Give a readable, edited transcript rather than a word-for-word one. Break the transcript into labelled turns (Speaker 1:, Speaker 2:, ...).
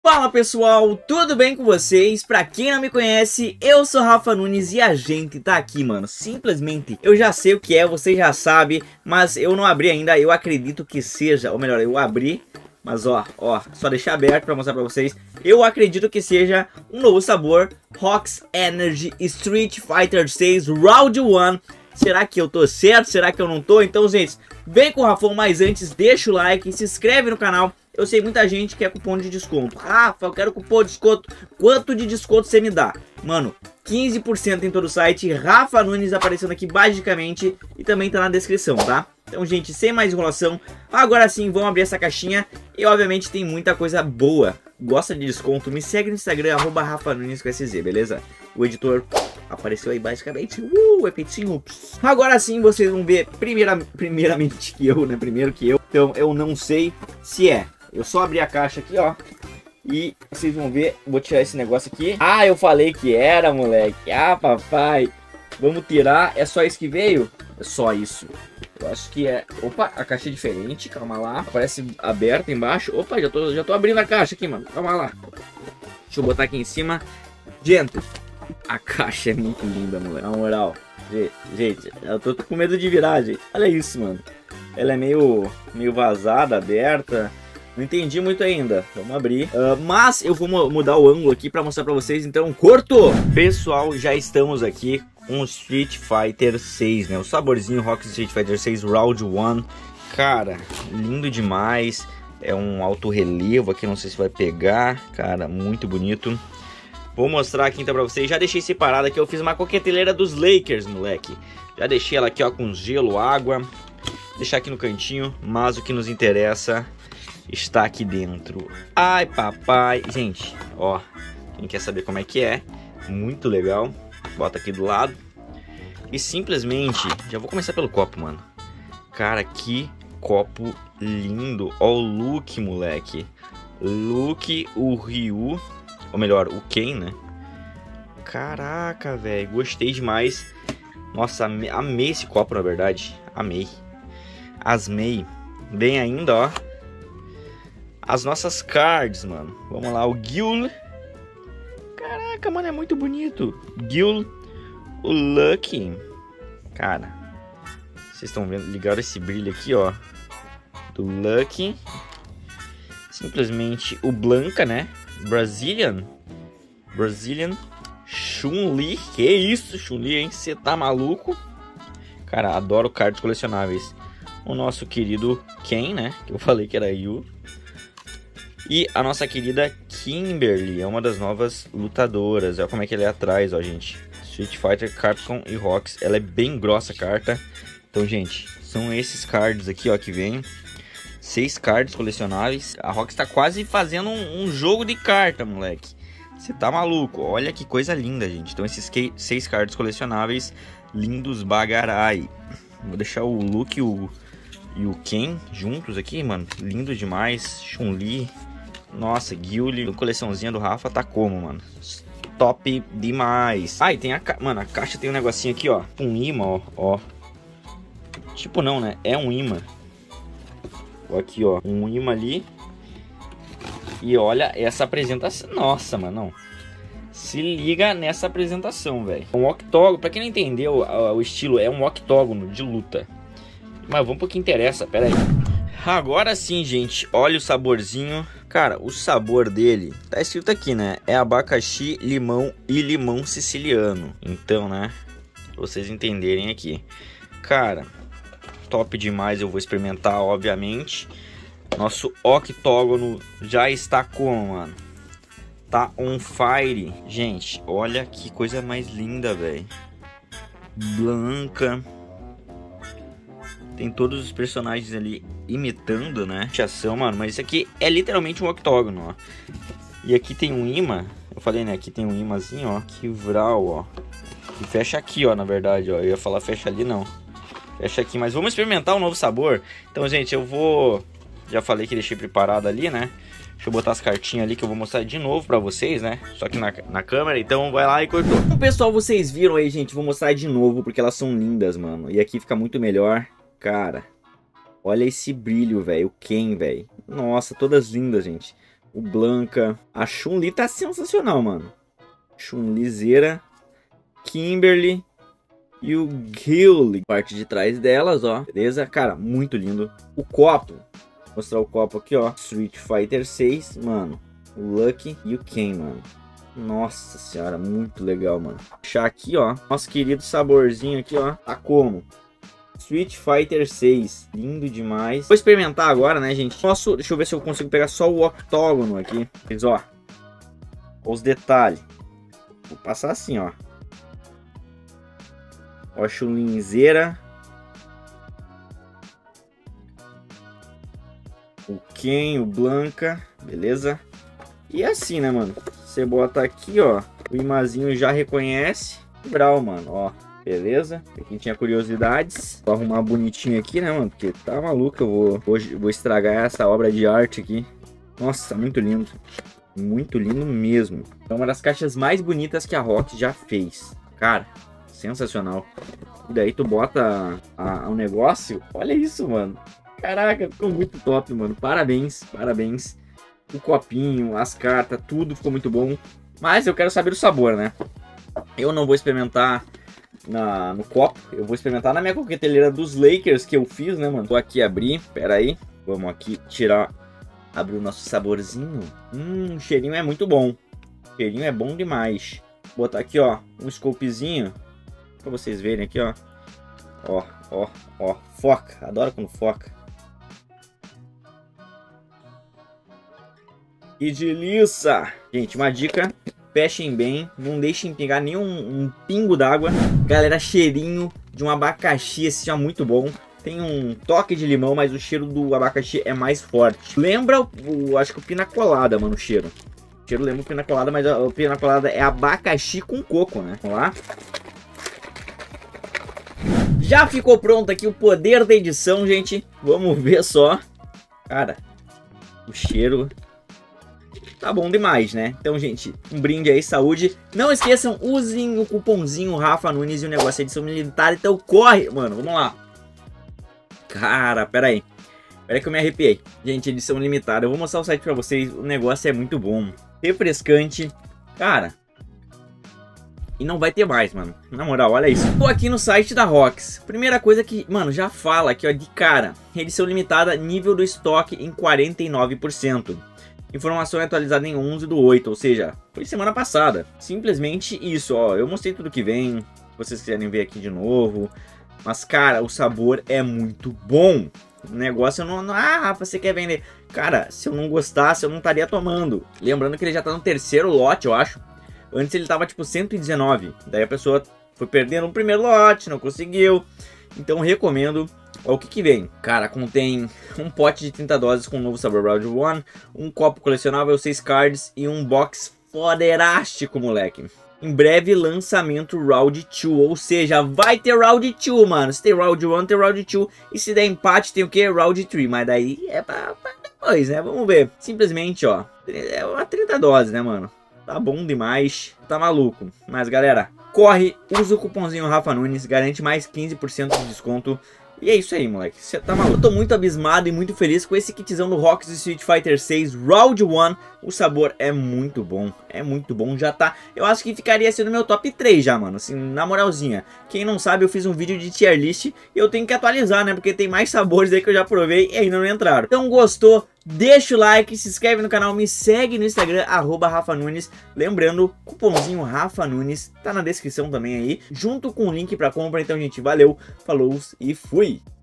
Speaker 1: Fala pessoal, tudo bem com vocês? Pra quem não me conhece, eu sou Rafa Nunes e a gente tá aqui, mano. Simplesmente, eu já sei o que é, você já sabe, mas eu não abri ainda, eu acredito que seja, ou melhor, eu abri, mas ó, só deixar aberto pra mostrar pra vocês. Eu acredito que seja um novo sabor, Rox Energy Street Fighter 6 Round 1. Será que eu tô certo? Será que eu não tô? Então, gente, vem com o Rafão, mas antes, deixa o like, se inscreve no canal. Eu sei muita gente quer cupom de desconto. Rafa, eu quero cupom de desconto. Quanto de desconto você me dá? Mano, 15% em todo o site. Rafa Nunes aparecendo aqui basicamente. E também tá na descrição, tá? Então, gente, sem mais enrolação, agora sim, vamos abrir essa caixinha. E obviamente tem muita coisa boa. Gosta de desconto? Me segue no Instagram, @Rafa Nunes com SZ, beleza? O editor apareceu aí basicamente. Efeitinho. Agora sim, vocês vão ver primeiramente que eu, né? Primeiro que eu. Então, eu não sei se é. Eu só abri a caixa aqui, ó. E vocês vão ver. Vou tirar esse negócio aqui. Ah, eu falei que era, moleque. Ah, papai. Vamos tirar. É só isso que veio? É só isso. Eu acho que é... Opa, a caixa é diferente. Calma lá. Aparece aberta embaixo. Opa, já tô abrindo a caixa aqui, mano. Calma lá. Deixa eu botar aqui em cima. Gente, a caixa é muito linda, moleque. Na moral. Gente, eu tô com medo de virar, gente. Olha isso, mano. Ela é meio vazada, aberta. Não entendi muito ainda. Vamos abrir. Mas eu vou mudar o ângulo aqui pra mostrar pra vocês. Então, curto! Pessoal, já estamos aqui com o Street Fighter 6, né? O saborzinho Rox Street Fighter 6 Round 1. Cara, lindo demais. É um alto relevo aqui, não sei se vai pegar. Cara, muito bonito. Vou mostrar aqui então pra vocês. Já deixei separado aqui. Eu fiz uma coqueteleira dos Lakers, moleque. Já deixei ela aqui, ó, com gelo, água. Vou deixar aqui no cantinho. Mas o que nos interessa está aqui dentro. Ai, papai. Gente, ó. Quem quer saber como é que é? Muito legal. Bota aqui do lado. E simplesmente... Já vou começar pelo copo, mano. Cara, que copo lindo. Ó o Luke, moleque. Luke, o Ryu. Ou melhor, o Ken, né? Caraca, velho. Gostei demais. Nossa, amei esse copo, na verdade. Amei. Asmei. Bem ainda, ó. As nossas cards, mano. Vamos lá, o Gil. Caraca, mano, é muito bonito. Gil, o Lucky. Cara, vocês estão vendo? Ligaram esse brilho aqui, ó. Do Lucky. Simplesmente o Blanca, né? Brazilian. Chun-Li. Que isso, Chun-Li, hein? Você tá maluco? Cara, adoro cards colecionáveis. O nosso querido Ken, né? Que eu falei que era Yu. E a nossa querida Kimberly, é uma das novas lutadoras. Olha como é que ela é atrás, ó, gente. Street Fighter, Capcom e Rox. Ela é bem grossa a carta. Então, gente, são esses cards aqui, ó, que vem. 6 cards colecionáveis. A Rox tá quase fazendo um jogo de carta, moleque. Você tá maluco. Olha que coisa linda, gente. Então, esses 6 cards colecionáveis lindos bagarai. Vou deixar o Luke e o Ken juntos aqui, mano. Lindo demais. Chun-Li. Nossa, Guile, a coleçãozinha do Rafa tá como, mano? Top demais. Ah, e tem mano, a caixa tem um negocinho aqui, ó. Um imã, ó. Tipo não, né? É um imã. Aqui, ó. Um imã ali. E olha essa apresentação. Nossa, mano, não. Se liga nessa apresentação, velho. Um octógono. Pra quem não entendeu, o estilo é um octógono de luta. Mas vamos pro que interessa, pera aí. Agora sim, gente, olha o saborzinho. Cara, o sabor dele, tá escrito aqui, né? É abacaxi, limão e limão siciliano. Então, né? Pra vocês entenderem aqui. Cara, top demais, eu vou experimentar, obviamente. Nosso octógono já está como, mano? Tá on fire. Gente, olha que coisa mais linda, velho. Blanca. Tem todos os personagens ali imitando, né? Ação, mano. Mas isso aqui é literalmente um octógono, ó. E aqui tem um imã. Eu falei, né? Aqui tem um imãzinho, ó. Que vral, ó. E fecha aqui, ó, na verdade, ó. Eu ia falar fecha ali, não. Fecha aqui. Mas vamos experimentar um novo sabor. Então, gente, eu vou... Já falei que deixei preparado ali, né? Deixa eu botar as cartinhas ali que eu vou mostrar de novo pra vocês, né? Só que na câmera, então vai lá e cortou. Então, pessoal, vocês viram aí, gente. Vou mostrar de novo porque elas são lindas, mano. E aqui fica muito melhor. Cara, olha esse brilho, velho. O Ken, velho. Nossa, todas lindas, gente. o Blanca. A Chun-Li tá sensacional, mano. Chun-Lizeira, Kimberly e o Gilly. Parte de trás delas, ó. Beleza? Cara, muito lindo. O copo. Vou mostrar o copo aqui, ó. Street Fighter 6, mano. O Lucky e o Ken, mano. Nossa senhora, muito legal, mano. Deixar aqui, ó. Nosso querido saborzinho aqui, ó. Tá como? Street Fighter 6. Lindo demais. Vou experimentar agora, né, gente? Posso... Deixa eu ver se eu consigo pegar só o octógono aqui. Mas, ó. Os detalhes. Vou passar assim, ó. Ó, Chun-Lizeira. O Ken, o Blanca. Beleza? E assim, né, mano? Você bota aqui, ó. O imazinho já reconhece. Brau, mano, ó. Beleza? Pra quem tinha curiosidades. Vou arrumar bonitinho aqui, né, mano? Porque tá maluco. Eu vou estragar essa obra de arte aqui. Nossa, muito lindo. Muito lindo mesmo. É uma das caixas mais bonitas que a Rock já fez. Cara, sensacional. E daí tu bota o negócio. Olha isso, mano. Caraca, ficou muito top, mano. Parabéns, parabéns. O copinho, as cartas, tudo ficou muito bom. Mas eu quero saber o sabor, né? Eu não vou experimentar no copo. Eu vou experimentar na minha coqueteleira dos Lakers que eu fiz, né, mano? Vou aqui abrir. Pera aí. Vamos aqui tirar... Abrir o nosso saborzinho. O cheirinho é muito bom. O cheirinho é bom demais. Vou botar aqui, ó, um scopezinho. Pra vocês verem aqui, ó. Ó, ó, ó. Foca. Adoro quando foca. Que delícia! Gente, uma dica. Fechem bem. Não deixem pingar nenhum pingo d'água. Galera, cheirinho de um abacaxi. Esse já é muito bom. Tem um toque de limão, mas o cheiro do abacaxi é mais forte. Lembra acho que o pina colada, mano, o cheiro. O cheiro lembra o pina colada, mas o pina colada é abacaxi com coco, né? Vamos lá. Já ficou pronto aqui o poder da edição, gente. Vamos ver só. Cara, o cheiro tá bom demais, né? Então, gente, um brinde aí, saúde. Não esqueçam, usem o cupomzinho Rafa Nunes e o negócio é edição militar. Então corre, mano, vamos lá. Cara, pera aí que eu me arrepiei. Gente, edição limitada. Eu vou mostrar o site pra vocês. O negócio é muito bom. Refrescante. Cara. E não vai ter mais, mano. Na moral, olha isso. Tô aqui no site da Rox. Primeira coisa que, mano, já fala aqui, ó, de cara. Edição limitada, nível do estoque em 49%. Informação é atualizada em 11/8, ou seja, foi semana passada. Simplesmente isso, ó. Eu mostrei tudo que vem. Se vocês quiserem ver aqui de novo. Mas, cara, o sabor é muito bom. O negócio não... Ah, Rafa, você quer vender? Cara, se eu não gostasse, eu não estaria tomando. Lembrando que ele já tá no terceiro lote, eu acho. Antes ele tava, tipo, 119. Daí a pessoa foi perdendo no primeiro lote, não conseguiu. Então, recomendo. Ó, o que vem? Cara, contém um pote de 30 doses com o novo sabor Round 1, um copo colecionável, 6 cards e um box foderástico, moleque. Em breve, lançamento Round 2, ou seja, vai ter Round 2, mano. Se tem Round 1, tem Round 2. E se der empate, tem o que? Round 3. Mas daí é pra depois, né? Vamos ver. Simplesmente, ó, é uma 30 doses, né, mano? Tá bom demais. Tá maluco. Mas, galera, corre, usa o cupomzinho Rafa Nunes, garante mais 15% de desconto. E é isso aí, moleque. Você tá maluco. Eu tô muito abismado e muito feliz com esse kitzão do Rox Street Fighter 6 Round 1. O sabor é muito bom. É muito bom. Já tá... Eu acho que ficaria assim no meu top 3 já, mano. Assim, na moralzinha. Quem não sabe, eu fiz um vídeo de tier list. E eu tenho que atualizar, né? Porque tem mais sabores aí que eu já provei e ainda não entraram. Então, gostou? Deixa o like, se inscreve no canal, me segue no Instagram, @Rafa Nunes. Lembrando, cupomzinho Rafa Nunes tá na descrição também aí, junto com o link pra compra. Então, gente, valeu, falou e fui!